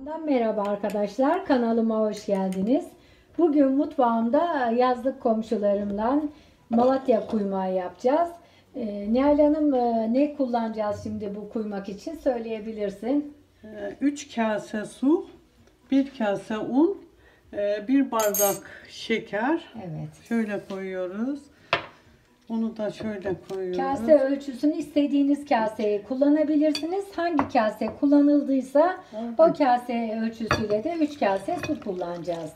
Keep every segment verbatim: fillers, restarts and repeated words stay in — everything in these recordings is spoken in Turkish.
Mutfağımdan merhaba arkadaşlar, kanalıma hoş geldiniz. Bugün mutfağımda yazlık komşularımla Malatya kuymağı yapacağız. Ee, Nihal Hanım, e, ne kullanacağız şimdi bu kuymak için söyleyebilirsin. üç kase su, bir kase un, bir bardak şeker. Evet. Şöyle koyuyoruz. Onu da şöyle koyuyoruz. Kase ölçüsünü istediğiniz kaseyi kullanabilirsiniz. Hangi kase kullanıldıysa o kase ölçüsüyle de üç kase su kullanacağız.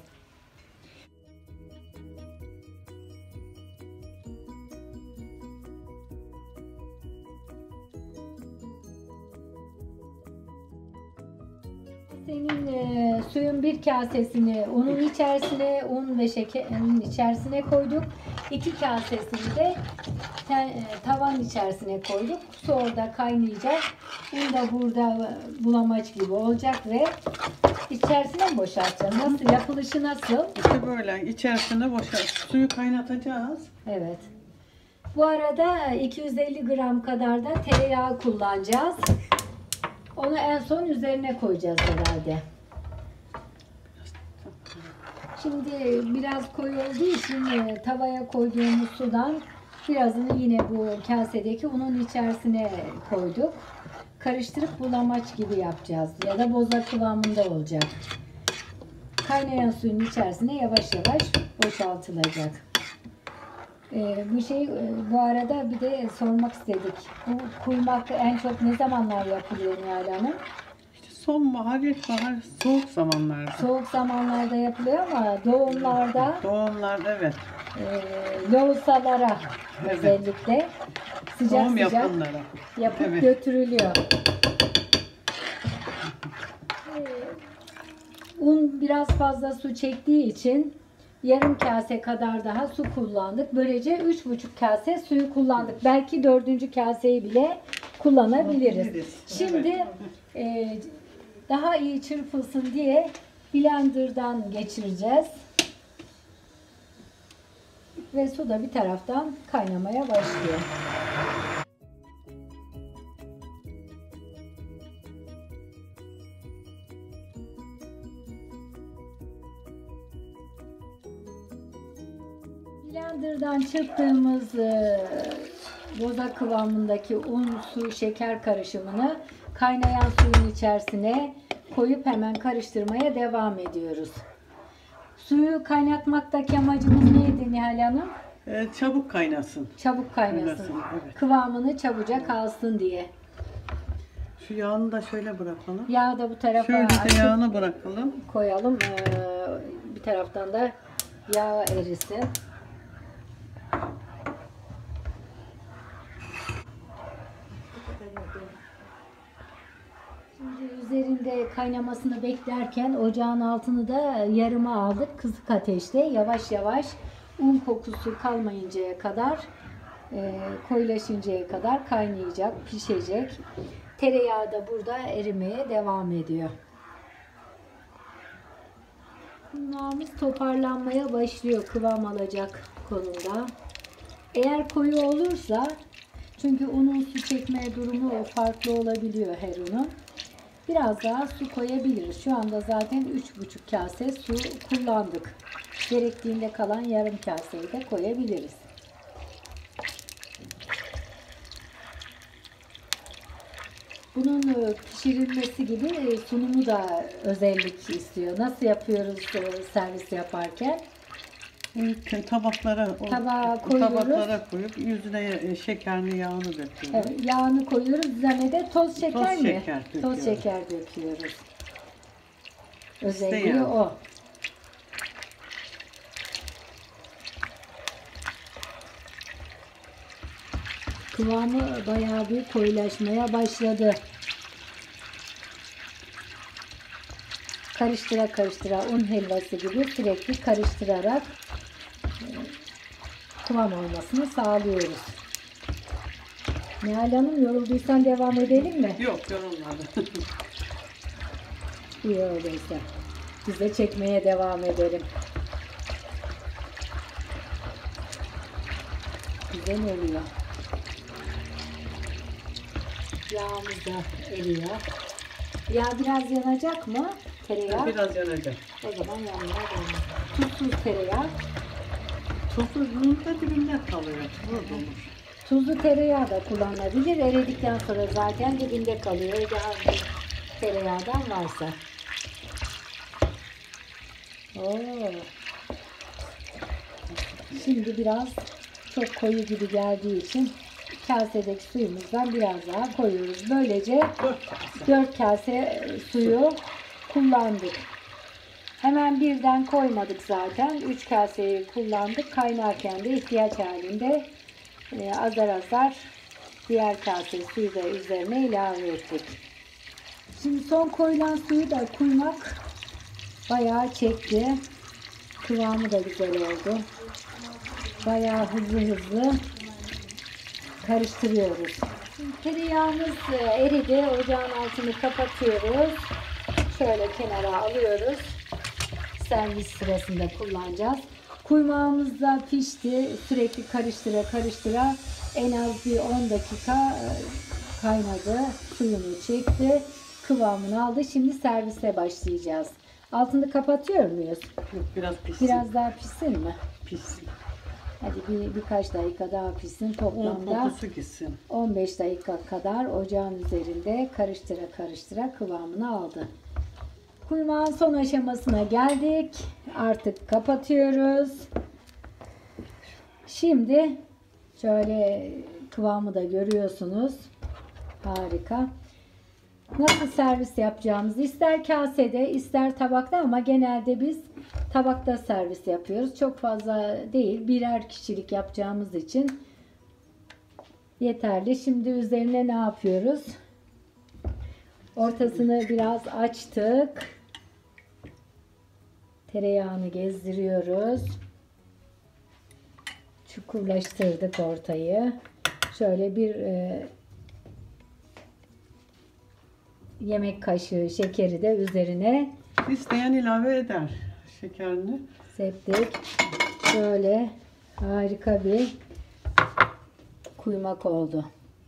Senin e, suyun bir kasesini unun içerisine, un ve şekerin içerisine koyduk. İki kasesini de te, e, tavanın içerisine koyduk. Su orada kaynayacak. Un da burada bulamaç gibi olacak ve içerisine mi boşaltacağız? Nasıl? Yapılışı nasıl? İşte böyle içerisine boşalt. Suyu kaynatacağız. Evet. Bu arada iki yüz elli gram kadar da tereyağı kullanacağız. Onu en son üzerine koyacağız herhalde. Şimdi biraz koyu olduğu için tavaya koyduğumuz sudan birazını yine bu kasedeki unun içerisine koyduk. Karıştırıp bulamaç gibi yapacağız. Ya da boza kıvamında olacak. Kaynayan suyun içerisine yavaş yavaş boşaltılacak. Ee, bu şey bu arada bir de sormak istedik. Bu kuymak en çok ne zamanlar yapılıyor Nihal Hanım? İşte sonbahar, ilkbahar, soğuk zamanlarda. Soğuk zamanlarda yapılıyor ama doğumlarda, Doğumlar evet. e, lohusalara Evet. özellikle sıcak Doğum sıcak yapanlara. yapıp Evet. götürülüyor. Ee, Un biraz fazla su çektiği için yarım kase kadar daha su kullandık. Böylece üç buçuk kase suyu kullandık. Belki dördüncü kaseyi bile kullanabiliriz. Kullanabiliriz, Şimdi e, daha iyi çırpılsın diye blenderdan geçireceğiz. Ve su da bir taraftan kaynamaya başlıyor. Blenderdan çırptığımız e, boza kıvamındaki un, su, şeker karışımını kaynayan suyun içerisine koyup hemen karıştırmaya devam ediyoruz. Suyu kaynatmaktaki amacımız neydi Nihal Hanım? Ee, çabuk kaynasın. Çabuk kaynasın. Kaynasın, evet. Kıvamını çabucak alsın diye. Şu yağını da şöyle bırakalım. Yağı da bu tarafa Şöyle de açıp yağını bırakalım. koyalım. Ee, bir taraftan da yağ erisin. Şimdi üzerinde kaynamasını beklerken ocağın altını da yarıma aldık. Kısık ateşte yavaş yavaş un kokusu kalmayıncaya kadar, e, koyulaşıncaya kadar kaynayacak, pişecek. Tereyağı da burada erimeye devam ediyor. Kuymağımız toparlanmaya başlıyor, kıvam alacak konumda. Eğer koyu olursa, çünkü unun su çekme durumu farklı olabiliyor her unun, biraz daha su koyabiliriz. Şu anda zaten üç buçuk kase su kullandık. Gerektiğinde kalan yarım kaseyi de koyabiliriz. Bunun pişirilmesi gibi sunumu da özellik istiyor. Nasıl yapıyoruz servis yaparken? Evet, tabaklara, o, Tabağa o koyuyoruz. tabaklara koyup yüzüne şekerini, yağını döküyoruz. Evet, yağını koyuyoruz. Üzerine de toz şeker Toz mi? şeker döküyoruz. Toz şeker döküyoruz. İşte Özelliği yani. o. Kıvamı bayağı bir koyulaşmaya başladı. Karıştıra karıştıra un helvası gibi sürekli karıştırarak e, kıvam olmasını sağlıyoruz. Nihal Hanım, yorulduysan devam edelim mi? Yok, yorulmadı. İyi öyleyse. Biz de çekmeye devam edelim. Güzel oluyor. Yağımız da eriyor. Yağ biraz yanacak mı? Tereyağı. Biraz yanacak. O zaman yanmaya devam. Tuzsuz tereyağı. Tuzun da dibinde kalıyor. Tuzlu olur. Tuzlu tereyağı da kullanılabilir. Eridikten sonra zaten dibinde kalıyor. Evde hangi tereyağdan varsa. Oo. Şimdi biraz çok koyu gibi geldiği için kasedeki suyumuzdan biraz daha koyuyoruz. Böylece dört kase suyu kullandık. Hemen birden koymadık zaten. üç kaseyi kullandık. Kaynarken de ihtiyaç halinde e, azar azar diğer kase suyu da üzerine ilave ettik. Şimdi son koyulan suyu da kuymak bayağı çekti. Kıvamı da güzel oldu. Bayağı hızlı hızlı karıştırıyoruz. Şimdi tereyağımız eridi. Ocağın altını kapatıyoruz. Şöyle kenara alıyoruz. Servis sırasında kullanacağız. Kuymağımız da pişti. Sürekli karıştıra karıştıra en az bir on dakika kaynadı. Suyunu çekti. Kıvamını aldı. Şimdi servise başlayacağız. Altını kapatıyor muyuz? Yok, biraz pişsin. Biraz daha pişsin mi? Pişsin. Hadi bir birkaç dakika daha pişsin. Un Toplamda kokusu gitsin. on beş dakika kadar ocağın üzerinde karıştıra karıştıra kıvamını aldı. Kuymağın son aşamasına geldik. Artık kapatıyoruz. Şimdi şöyle kıvamı da görüyorsunuz. Harika. Nasıl servis yapacağımızı ister kasede ister tabakta ama genelde biz tabakta servis yapıyoruz. Çok fazla değil. Birer kişilik yapacağımız için yeterli. Şimdi üzerine ne yapıyoruz? Ortasını biraz açtık. Tereyağını gezdiriyoruz. Çukurlaştırdık ortayı. Şöyle bir e, yemek kaşığı şekeri de üzerine İsteyen ilave eder şekerini. septik. Şöyle harika bir kuymak oldu.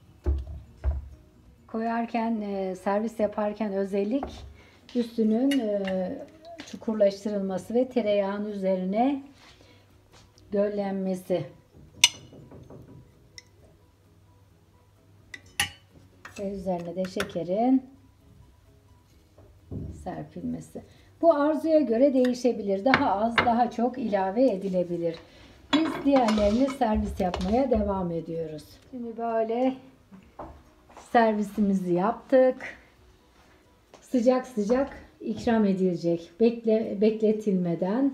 Koyarken, e, servis yaparken özellik üstünün e, çukurlaştırılması ve tereyağın üzerine göllenmesi. Ve üzerine de şekerin serpilmesi. Bu arzuya göre değişebilir. Daha az, daha çok ilave edilebilir. Biz diğerlerini servis yapmaya devam ediyoruz. Şimdi böyle servisimizi yaptık. Sıcak sıcak ikram edilecek. Bekle, bekletilmeden.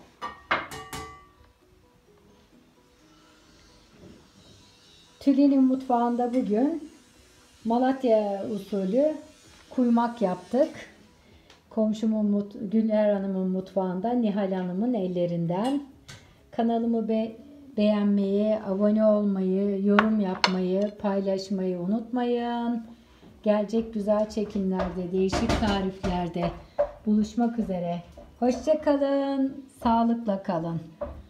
Tülin'in mutfağında bugün Malatya usulü kuymak yaptık. Komşumun Güler Hanım'ın mutfağında Nihal Hanım'ın ellerinden. Kanalımı be beğenmeyi, abone olmayı, yorum yapmayı, paylaşmayı unutmayın. Gelecek güzel çekimlerde, değişik tariflerde buluşmak üzere. Hoşça kalın, sağlıkla kalın.